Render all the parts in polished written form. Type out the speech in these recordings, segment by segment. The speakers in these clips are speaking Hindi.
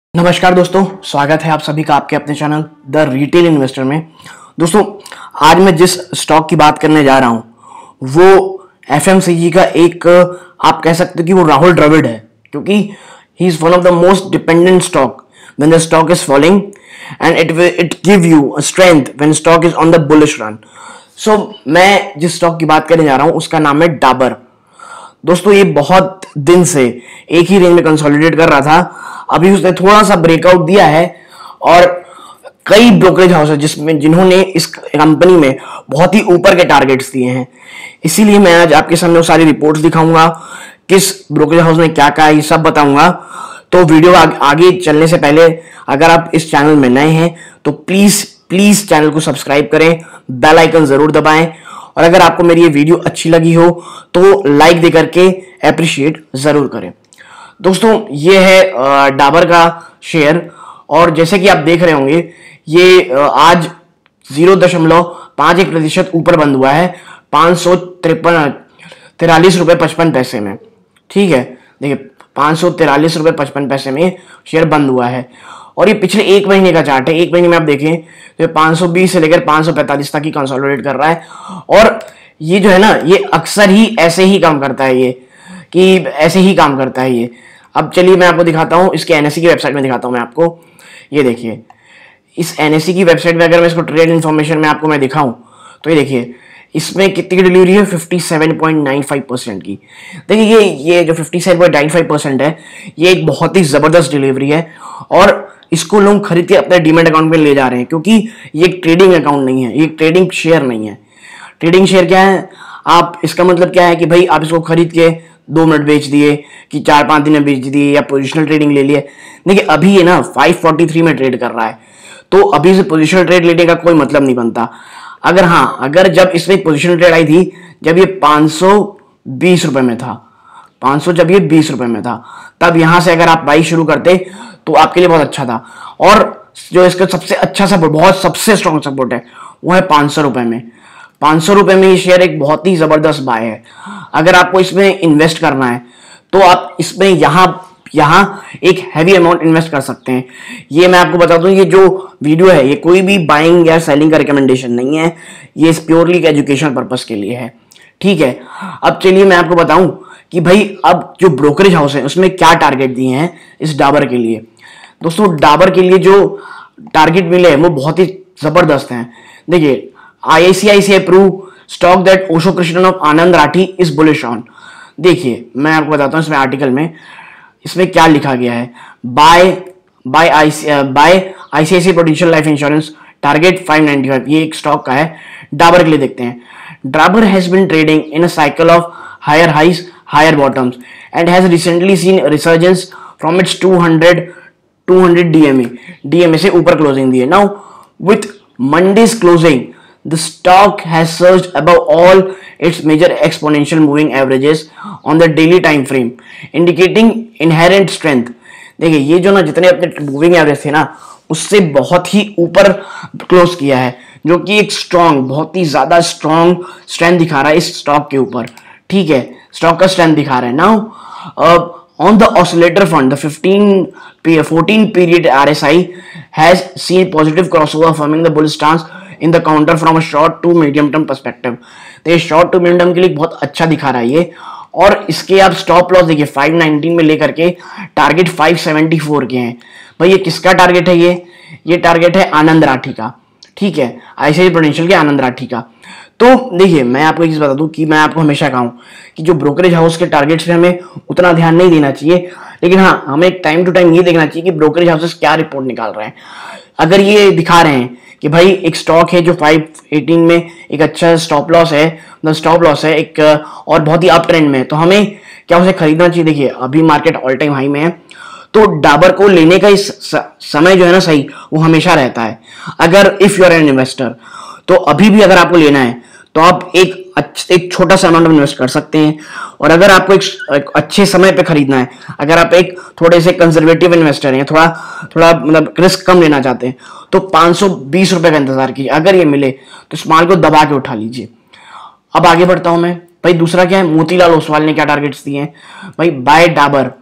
नमस्कार दोस्तों, स्वागत है आप सभी का आपके अपने चैनल द रिटेल इन्वेस्टर में। दोस्तों, आज मैं जिस स्टॉक की बात करने जा रहा हूं वो एफएमसीजी का एक आप कह सकते हो कि वो राहुल द्रविड़ है, क्योंकि he is one of the most dependent stock when the stock is falling and it give you a strength when stock is on the bullish run. So मैं जिस स्टॉक की बात करने जा रहा हूं उसका नाम है डाबर। दोस्तों, ये बहुत दिन से एक ही रेंज में कंसोलिडेट कर रहा था। अभी उसने थोड़ा सा ब्रेकआउट दिया है और कई ब्रोकरेज हाउस है जिन्होंने इस कंपनी में बहुत ही ऊपर के टारगेट्स दिए हैं। इसीलिए मैं आज आपके सामने वो सारी रिपोर्ट्स दिखाऊंगा, किस ब्रोकरेज हाउस ने क्या कहा ये सब बताऊंगा। तो वीडियो आगे चलने से पहले अगर आप इस चैनल में नए हैं तो प्लीज चैनल को सब्सक्राइब करें, बेल आइकन जरूर दबाएं और अगर आपको मेरी ये वीडियो अच्छी लगी हो तो लाइक दे करके अप्रिशिएट जरूर करें। दोस्तों, ये है डाबर का शेयर और जैसे कि आप देख रहे होंगे ये आज 0.51% ऊपर बंद हुआ है 543.55 में। ठीक है, देखिए 543.55 में शेयर बंद हुआ है और ये पिछले एक महीने का चार्ट है। एक महीने में आप देखें तो 520 से लेकर 545 तक ही कंसोलिडेट कर रहा है और ये जो है ना, ये अक्सर ही ऐसे ही काम करता है, ये अब चलिए मैं आपको दिखाता हूं, इसके एनएससी की वेबसाइट में दिखाता हूं मैं आपको। ये देखिए, इस एनएससी की वेबसाइट में अगर मैं इसको ट्रेड इन्फॉर्मेशन में आपको मैं दिखाऊं तो ये देखिए इसमें कितनी की डिलीवरी है, 57.95% की। देखिए ये जो 57.95% है ये एक बहुत ही जबरदस्त डिलीवरी है और इसको लोग खरीद के अपने डीमैट अकाउंट में ले जा रहे हैं, क्योंकि ये एक ट्रेडिंग अकाउंट नहीं है, ये एक ट्रेडिंग शेयर नहीं है। ट्रेडिंग शेयर क्या है, आप इसका मतलब क्या है कि भाई आप इसको खरीद के 2 मिनट बेच दिए कि 4-5 दिन में बेच दिए या पोजिशनल ट्रेडिंग ले लिए। देखिए अभी ये ना 543 में ट्रेड कर रहा है, तो अभी से पोजिशनल ट्रेड लेने का कोई मतलब नहीं बनता। अगर जब इसमें पोजिशनल ट्रेड आई थी जब ये 520 रुपए में था, जब ये 20 रुपए में था, तब यहां से अगर आप बाई शुरू करते तो आपके लिए बहुत अच्छा था। और जो इसका सबसे अच्छा सपोर्ट, सबसे स्ट्रॉन्ग सपोर्ट है वो है 500 रुपए में। 500 रुपए में ये शेयर एक बहुत ही जबरदस्त बाय है। अगर आपको इसमें इन्वेस्ट करना है तो आप इसमें यहां एक हैवी अमाउंट इन्वेस्ट कर सकते हैं। ये मैं आपको बता दूं, ये जो वीडियो है ये कोई भी बाइंग या सेलिंग का रिकमेंडेशन नहीं है, ये प्योरली एजुकेशनल पर्पस के लिए है। ठीक है, अब चलिए मैं आपको बताऊं कि भाई अब जो ब्रोकरेज हाउस है उसमें क्या टारगेट दिए हैं इस डाबर के लिए। दोस्तों, डाबर के लिए जो टारगेट मिले हैं वो बहुत ही जबरदस्त हैं। देखिए, ICICI prove stock that Osho Krishnan of Anand Rathi is bullish on. देखिए मैं आपको बताता हूं इसमें आर्टिकल में इसमें क्या लिखा गया है। Buy ICICI prudential life insurance target 595, ये एक स्टॉक का है। डाबर के लिए देखते हैं। Dabur has been trading in a cycle of higher highs higher bottoms and has recently seen resurgence from its 200 DMA से ऊपर क्लोजिंग दी है। Now with Monday's closing, the stock has surged above all its major exponential moving averages on the daily time frame, indicating inherent strength. देखिए ये जो ना जितने अपने मूविंग एवरेज थे ना उससे बहुत ही ऊपर क्लोज किया है, जो कि एक बहुत ही ज्यादा स्ट्रॉन्ग स्ट्रेंथ दिखा रहा है इस स्टॉक के ऊपर। ठीक है, स्टॉक का स्ट्रेंथ दिखा रहा है। Now on the oscillator fund, the 14 period RSI has seen positive crossover, affirming the bull stance in the counter from a short to medium term perspective. तो ये शॉर्ट टू मीडियम टर्म के लिए बहुत अच्छा दिखा रहा है ये। और इसके आप स्टॉप लॉस देखिए 519 में लेकर के टारगेट 574 के हैं। भाई ये किसका टारगेट है, ये टारगेट है आनंद राठी का। ठीक है, ICICI प्रूडेंशियल के आनंद राठी का। तो देखिए मैं आपको एक चीज बता दूं कि मैं आपको हमेशा कहूं कि जो ब्रोकरेज हाउस के टारगेट्स पे हमें उतना ध्यान नहीं देना चाहिए, लेकिन हाँ हमें टाइम टू टाइम ये देखना चाहिए कि ब्रोकरेज हाउसेस क्या रिपोर्ट निकाल रहे हैं। अगर ये दिखा रहे हैं कि भाई एक स्टॉक है जो 518 में एक अच्छा स्टॉप लॉस है एक और बहुत ही अप ट्रेंड में, तो हमें क्या उसे खरीदना चाहिए। देखिए अभी मार्केट ऑल टाइम हाई में है, तो डाबर को लेने का इस समय जो है ना सही वो हमेशा रहता है। अगर if you are an investor तो अभी भी अगर आपको लेना है तो आप एक छोटा सा अमाउंट इन्वेस्ट कर सकते हैं। और अगर आपको एक अच्छे समय पे खरीदना है, अगर आप एक थोड़े से कंजर्वेटिव इन्वेस्टर हैं, थोड़ा मतलब रिस्क कम लेना चाहते हैं, तो 520 रुपए का इंतजार कीजिए। अगर ये मिले तो इस माल को दबा के उठा लीजिए। अब आगे बढ़ता हूं मैं। भाई दूसरा क्या है, मोतीलाल ओसवाल ने क्या टारगेट्स दिए हैं। भाई buy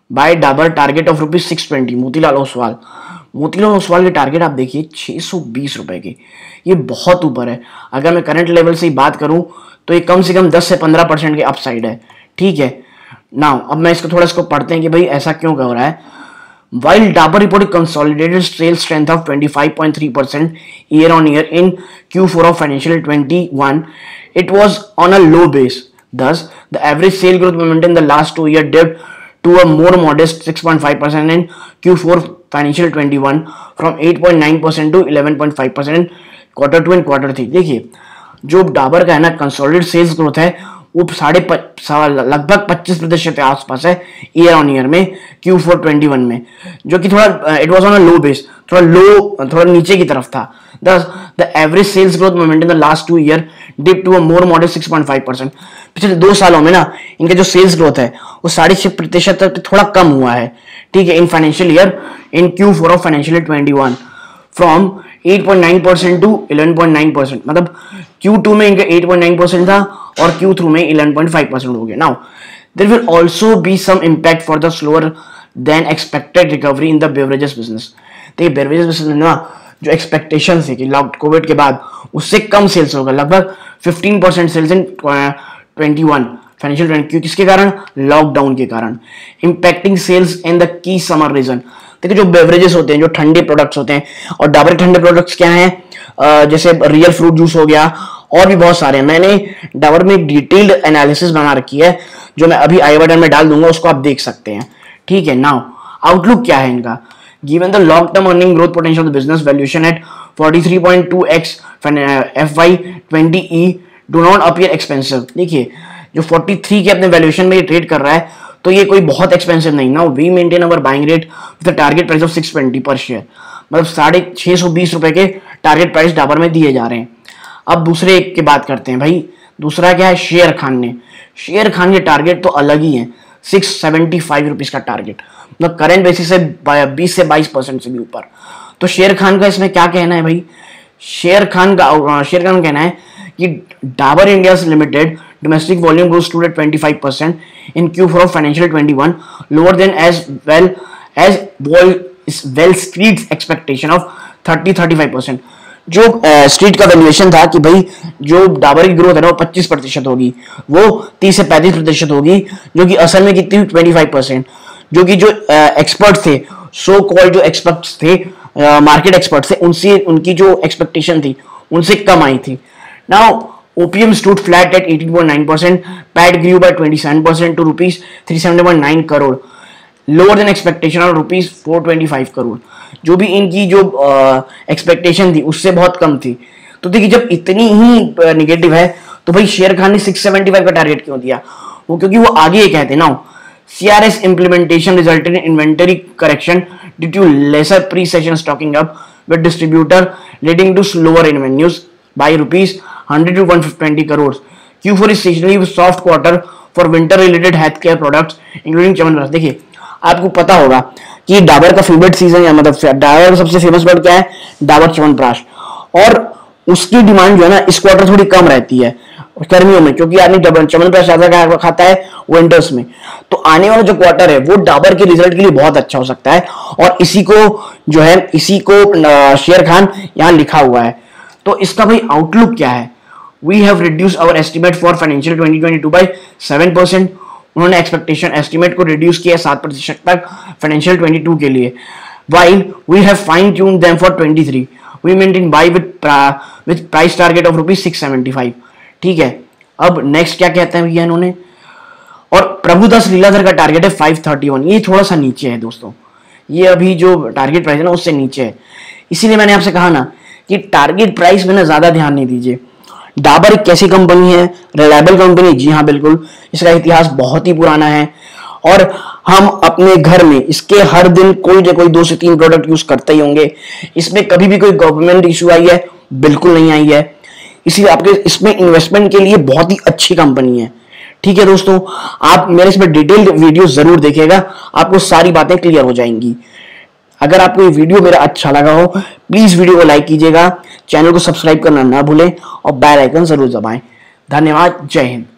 buy Dabur target of ₹620। Motilal Oswal, Motilal Oswal के टारगेट आप देखिए 620 रुपए के, ये बहुत ऊपर है। अगर मैं करंट लेवल से ही बात करूं तो ये कम से कम 10 से 15% के अपसाइड है। ठीक है, नाउ अब मैं इसको पढ़ते हैं कि भाई ऐसा क्यों हो रहा है। While Dabur reported consolidated sales strength of 25.3% year-on-year in Q4 of financial 21, it was on a low base. Thus, the average sale growth momentum in the last 2 years dipped to a more modest 6.5% in Q4 financial 21 from 8.9% to 11.5% quarter 2 and quarter 3। देखिए जो डाबर का है ना कंसोलिडेटेड सेल्स ग्रोथ है वो लगभग 25% के आसपास है ईयर ऑन ईयर में Q4 21 में, जो कि थोड़ा it was on a low base, थोड़ा नीचे की तरफ था। Thus, the average sales growth momentum in the last 2 years dipped to a more modest 6.5%। पिछले 2 सालों में ना इनका जो सेल्स ग्रोथ है वो 6.5% तक थोड़ा कम हुआ है। ठीक है, in financial year in Q4 of financial 21 from 8.9% to 11.9%, मतलब Q2 में इनका 8.9% था और Q3 में 11.5% हो गया। Now there will also be some impact for the slower than expected recovery in the beverages business. देखिए बेवरेजेस बिजनेस में ना जो एक्सपेक्टेशन थी कि कोविड के बाद उससे कम सेल्स होगा, लगभग 15% सेल्स इन 21 फाइनेंशियल 20, किसके कारण? लॉकडाउन के कारण, impacting sales in the key summer region. देखिए जो बेवरेजेस होते हैं, जो ठंडे प्रोडक्ट्स होते हैं, और डाबर ठंडे प्रोडक्ट्स क्या हैं, जैसे रियल फ्रूट जूस हो गया और भी बहुत सारे हैं। मैंने डाबर में एक डिटेल्ड एनालिसिस बना रखी है जो मैं अभी आई बटन में डाल दूंगा, उसको आप देख सकते हैं। ठीक है, नाउ आउटलुक क्या है इनका। Given the long term earning growth potential of the business, valuation at 43.2x FY20E do not appear expensive. देखिए जो 43 के अपने वैल्यूएशन में ट्रेड कर रहा है तो ये कोई बहुत एक्सपेंसिव नहीं। Now we maintain our buying rate with the target price of 620 per share, मतलब 620 रुपए के टारगेट प्राइस डाबर में दिए जा रहे हैं। अब दूसरे एक की बात करते हैं भाई, दूसरा क्या है, शेर खान ने। शेर खान के टारगेट तो अलग ही है, 675 रुपीज का टारगेट, मतलब करंट बेसिस से 20 से 22% से भी ऊपर। तो शेर खान का इसमें क्या कहना है भाई, शेर खान का कहना है कि Dabur India limited domestic volume growth stood at 25% in Q4 of financial 21, lower than as well street's expectation of 30-35%। जो स्ट्रीट का वैल्यूएशन था कि भाई जो डाबर की ग्रोथ है ना वो 25% होगी, वो 30 से 35% होगी, जो कि असल में कितनी 25%, जो कि जो एक्सपर्ट थे, सो कॉल्ड जो एक्सपर्ट्स थे, मार्केट एक्सपर्ट थे, उनकी जो एक्सपेक्टेशन थी उनसे कम आई थी। Now OPM stood flat at 18.9%, PAT grew by 27% to rupees 370.9 crore, lower than expectation of rupees 425 crore। जो भी इनकी जो एक्सपेक्टेशन थी उससे बहुत कम थी। तो देखिए जब इतनी ही निगेटिव है तो भाई शेर खान ने 675 का टारगेट क्यों दिया, वो क्योंकि वो आगे ये कहते ना, CRS implementation resulted in inventory correction due to lesser pre-session stocking up with distributor, leading to slower revenues by rupees 100 to 120 crores। Q4 is seasonally a soft quarter for winter related healthcare products including chyawanprash. देखिए आपको पता होगा कि डाबर का फेवरेट सीजन है, मतलब डाबर का सबसे फेमस प्रोडक्ट क्या है, डाबर च्यवनप्राश, और उसकी डिमांड जो है ना इस क्वार्टर थोड़ी कम रहती है गर्मियों में, क्योंकि आदमी च्यवनप्राश ज्यादा खाता है विंटर्स में। तो आने वाला जो क्वार्टर है वो डाबर के रिजल्ट के लिए बहुत अच्छा हो सकता है, और इसी को शेर खान यहाँ लिखा हुआ है। तो इसका भाई आउटलुक क्या है, we have reduce our estimate for financial 2022 by 7%। उन्होंने एस्टिमेट को रिड्यूस किया 7% तक फाइनेंशियल 22 के लिए, while we have fine tuned them for 23, we maintain buy with price target of rupees 675। ठीक है, अब नेक्स्ट क्या कहते हैं भैया इन्होंने, और प्रभुदास लीलाधर का टारगेट है 531, ये थोड़ा सा नीचे है दोस्तों, ये अभी जो टारगेट प्राइस है ना उससे नीचे है। इसीलिए मैंने आपसे कहा ना कि टारगेट प्राइस में ना ज्यादा ध्यान नहीं दीजिए। डाबर एक कैसी कंपनी है, रिलायबल कंपनी, जी हाँ बिल्कुल, इसका इतिहास बहुत ही पुराना है, और हम अपने घर में इसके हर दिन कोई ना कोई 2 से 3 प्रोडक्ट यूज करते ही होंगे। इसमें कभी भी कोई गवर्नमेंट इशू आई है, बिल्कुल नहीं आई है, इसलिए आपके इसमें इन्वेस्टमेंट के लिए बहुत ही अच्छी कंपनी है। ठीक है दोस्तों, आप मेरे इसमें डिटेल्ड वीडियो जरूर देखिएगा, आपको सारी बातें क्लियर हो जाएंगी। अगर आपको ये वीडियो मेरा अच्छा लगा हो प्लीज वीडियो को लाइक कीजिएगा, चैनल को सब्सक्राइब करना ना भूलें और बेल आइकन जरूर दबाएं। धन्यवाद, जय हिंद।